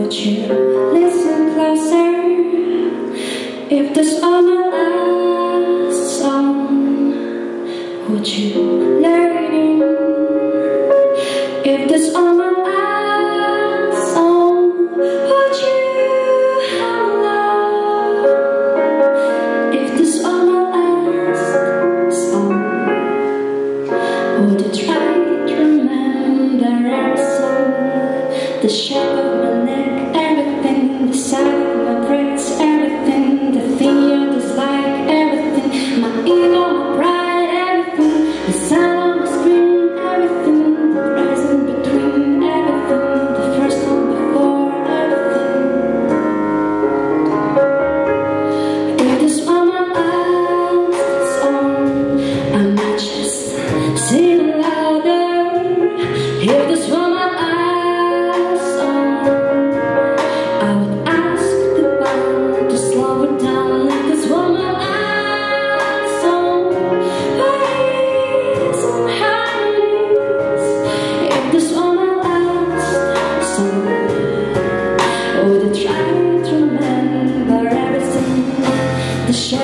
Would you listen closer? If this were my last song, would you learn it? If this were my last song, would you love? If this were my last song, would you try to remember every song? The shape of my neck, everything, the side of my braids, everything, the thing you dislike, everything, my ego, my pride, everything, the sound of my scream, everything, the present between, everything, the first one before, everything. If this were my last song, I might just sing louder. If this were my last song, I would ask the band to slow it down. If this were my last song, play some harmonies. If this were my last song, would I try to remember everything? The shape